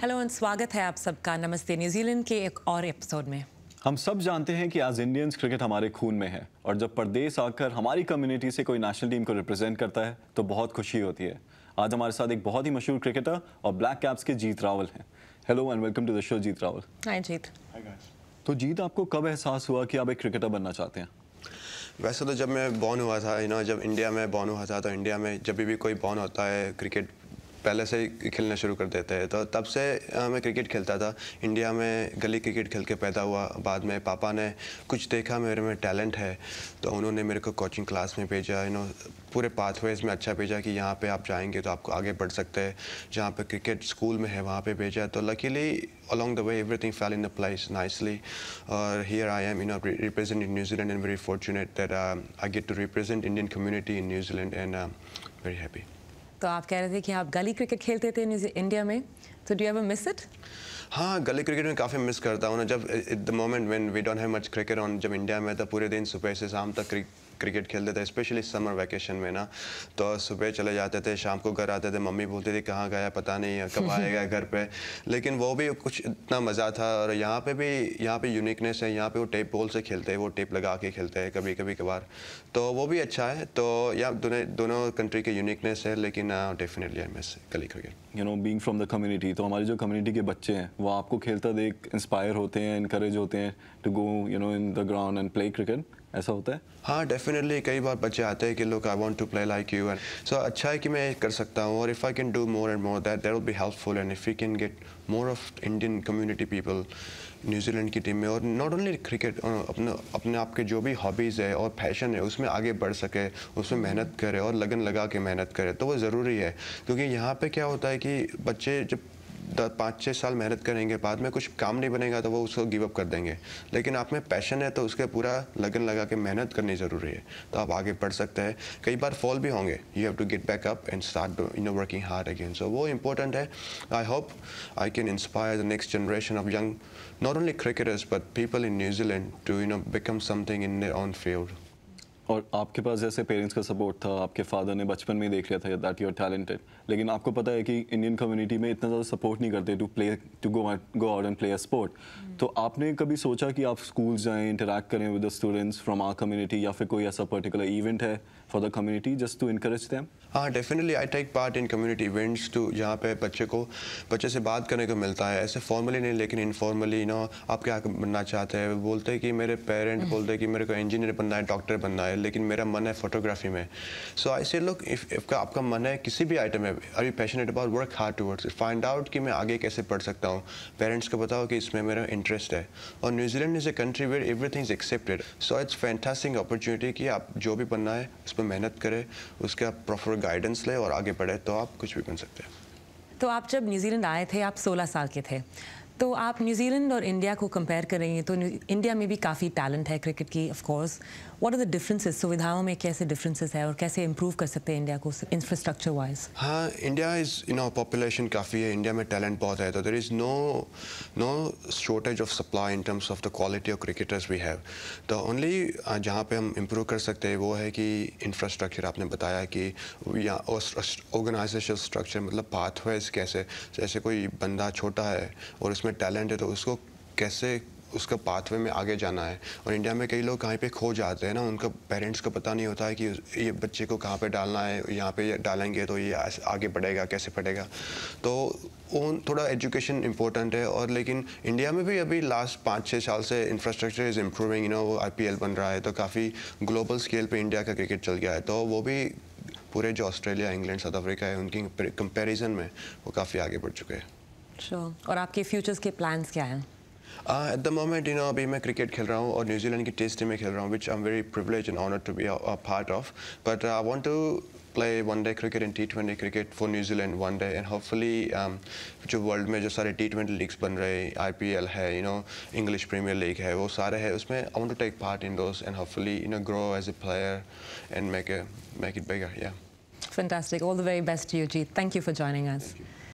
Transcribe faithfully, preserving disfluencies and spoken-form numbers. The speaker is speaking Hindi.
हेलो और स्वागत है आप सबका नमस्ते न्यूजीलैंड के एक और एपिसोड में। हम सब जानते हैं कि आज इंडियंस क्रिकेट हमारे खून में है और जब परदेश आकर हमारी कम्युनिटी से कोई नेशनल टीम को रिप्रेजेंट करता है तो बहुत खुशी होती है। आज हमारे साथ एक बहुत ही मशहूर क्रिकेटर और ब्लैक कैप्स के जीत रावल हैं। Hello and welcome to the show Jeet Rawal. Hi Jeet. Hi guys. तो जीत, आपको कब एहसास हुआ कि आप एक क्रिकेटर बनना चाहते हैं? वैसे तो जब मैं बॉर्न हुआ था, यू नो, जब इंडिया में बॉर्न हुआ था तो इंडिया में जब भी कोई बॉर्न होता है क्रिकेट पहले से ही खेलना शुरू कर देते हैं। तो तब से मैं क्रिकेट खेलता था। इंडिया में गली क्रिकेट खेल के पैदा हुआ। बाद में पापा ने कुछ देखा मेरे में टैलेंट है तो उन्होंने मेरे को कोचिंग क्लास में भेजा, यू नो, पूरे पाथवेज में अच्छा भेजा कि यहाँ पे आप जाएंगे तो आपको आगे बढ़ सकते हैं। जहाँ पे क्रिकेट स्कूल में है वहाँ पे भेजा। तो luckily along the way everything fell in the place nicely. और here I am, you know, representing New Zealand and very fortunate that uh, I get to represent Indian community in New Zealand and uh, very happy. तो आप कह रहे थे कि आप गली क्रिकेट खेलते थे इंडिया में, तो do you ever miss it? हाँ, गली क्रिकेट में काफ़ी मिस करता हूँ ना। जब at the moment when we don't have much cricket on, जब इंडिया में तो पूरे दिन सुबह से शाम तक क्रिकेट खेलते थे, स्पेशली समर वैकेशन में ना। तो सुबह चले जाते थे, शाम को घर आते थे, मम्मी बोलती थी कहाँ गया पता नहीं, कब आएगा घर पे। लेकिन वो भी कुछ इतना मज़ा था। और यहाँ पे भी यहाँ पे यूनिकनेस है। यहाँ पे वो टेप बॉल से खेलते हैं, वो टेप लगा के खेलते हैं कभी कभी कभार, तो वो भी अच्छा है। तो या दोनों दोनों कंट्री के यूनिकनेस है, लेकिन definitely I miss gali cricket. You know, being from the community, तो हमारी जो कम्युनिटी के बच्चे हैं वो आपको खेलता देख इंस्पायर होते हैं, इनकरेज होते हैं to go you know in the ground and play cricket, ऐसा होता है? हाँ, डेफिनेटली। कई बार बच्चे आते हैं कि लोग I want to play like you, and so अच्छा है कि मैं कर सकता हूँ। और if I can do more and more that that will be helpful. And if we can get more of Indian community people New Zealand की टीम में, और नॉट ओनली क्रिकेट, अपने अपने आप के जो भी हॉबीज़ है और पैशन है उसमें आगे बढ़ सके, उसमें मेहनत करे और लगन लगा के मेहनत करे, तो वो ज़रूरी है। क्योंकि यहाँ पे क्या होता है कि बच्चे जब पाँच छः साल मेहनत करेंगे, बाद में कुछ काम नहीं बनेगा तो वो उसको गिव अप कर देंगे। लेकिन आप में पैशन है तो उसके पूरा लगन लगा के मेहनत करनी ज़रूरी है, तो आप आगे बढ़ सकते हैं। कई बार फॉल भी होंगे, you have to get back up and start you know working hard again. So वो इम्पोर्टेंट है। I hope I can inspire the next generation of young not only cricketers but people in New Zealand to you know become something in their own field. और आपके पास जैसे पेरेंट्स का सपोर्ट था, आपके फादर ने बचपन में ही देख लिया था दैट यू आर टैलेंटेड, लेकिन आपको पता है कि इंडियन कम्युनिटी में इतना ज़्यादा सपोर्ट नहीं करते to play to go go out and play a sport. तो आपने कभी सोचा कि आप स्कूल जाएं, इंटरैक्ट करें with the students from our community, या फिर कोई ऐसा पर्टिकुलर इवेंट है for the community just to encourage them? हाँ, definitely I take part in community events too, जहाँ पे बच्चे को बच्चे से बात करने को मिलता है, ऐसे फॉर्मली नहीं लेकिन इनफॉर्मली। यू नो, आप क्या बनना चाहते हैं? बोलते हैं कि मेरे पेरेंट बोलते हैं कि मेरे को इंजीनियर बनना है, डॉक्टर बनना है, लेकिन मेरा मन है फोटोग्राफी में। सो आई से लुक, इफ इफ आपका मन है किसी भी आइटम में, are you passionate about, work hard towards, find out कि मैं आगे कैसे पढ़ सकता हूँ। पेरेंट्स को बताओ कि इसमें मेरा इंटरेस्ट है। और New Zealand is a country where everything is accepted, so it's fantastic opportunity कि आप जो भी बनना है उसमें मेहनत करें, उसका प्रॉपर गाइडेंस ले और आगे बढ़े, तो आप कुछ भी बन सकते हैं। तो आप जब न्यूजीलैंड आए थे, आप सोलह साल के थे, तो आप न्यूजीलैंड और इंडिया को कंपेयर करेंगे तो इंडिया में भी काफ़ी टैलेंट है क्रिकेट की, of course. What are the differences? सुविधाओं में कैसे डिफरेंसेस है और कैसे इंप्रूव कर सकते हैं इंडिया को इंफ्रास्ट्रक्चर वाइज? हाँ, India is you know population काफ़ी है, इंडिया में टैलेंट बहुत है, तो there is no no shortage of supply in terms of the quality of cricketers we have. तो ओनली जहाँ पे हम इम्प्रूव कर सकते हैं वो है कि इंफ्रास्ट्रक्चर। आपने बताया कि या ऑर्गेनाइजेशन स्ट्रक्चर, मतलब पाथवेज कैसे, जैसे कोई बंदा छोटा है और उसमें टैलेंट है तो उसको कैसे उसका पाथवे में आगे जाना है। और इंडिया में कई लोग कहीं पे खो जाते हैं ना, उनका पेरेंट्स को पता नहीं होता है कि ये बच्चे को कहाँ पे डालना है, यहाँ पे डालेंगे तो ये आगे बढ़ेगा, कैसे बढ़ेगा। तो वो थोड़ा एजुकेशन इंपॉर्टेंट है। और लेकिन इंडिया में भी अभी लास्ट पाँच छः साल से infrastructure is improving, you know, वो आई पी एल बन रहा है, तो काफ़ी ग्लोबल स्केल पर इंडिया का क्रिकेट चल गया है। तो वो भी पूरे जो ऑस्ट्रेलिया, इंग्लैंड, साउथ अफ्रीका है उनकी कंपेरिजन में वो काफ़ी आगे बढ़ चुके हैं। श्योर। और आपके फ्यूचर्स के प्लान्स क्या हैं? At the moment, you know, अभी मैं क्रिकेट खेल रहा हूँ और न्यूजीलैंड की टेस्ट टीम में खेल रहा हूँ, which I am very privilege and honoured to be a part of. But I want to play one day cricket and T twenty cricket for New Zealand one day, and hopefully जो वर्ल्ड में जो सारे टी ट्वेंटी लीग्स बन रहे हैं, आई पी एल है, you know, English Premier League है, वो सारे हैं, उसमें I want to take part in those and hopefully you know grow as a player and make make it bigger. या Fantastic. All the very best to you, Jeet. Thank you for joining us. Thank you.